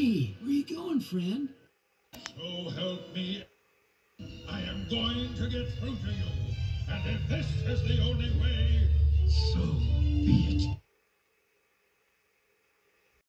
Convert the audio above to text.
Hey, where you going, friend? So help me, I am going to get through to you. And if this is the only way, so